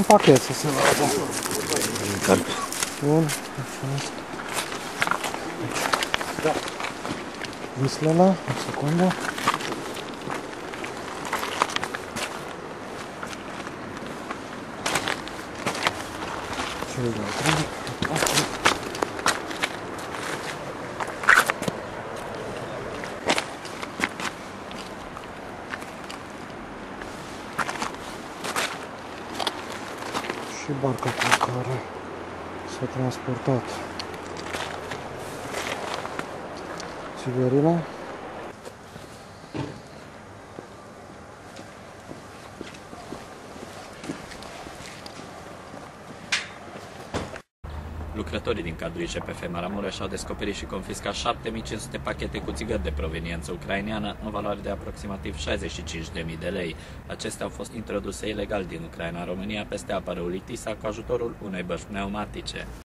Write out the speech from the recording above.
pachet să se vadă. Încarc. Bun. Da. Vislele, o secundă. Cel de-al treilea. Și barca cu care s-a transportat țigările. Lucrătorii din cadrul ICPF Maramureș au descoperit și confiscat 7500 pachete cu țigări de proveniență ucraineană în valoare de aproximativ 65.000 de lei. Acestea au fost introduse ilegal din Ucraina în România peste apa râului Tisa cu ajutorul unei băști pneumatice.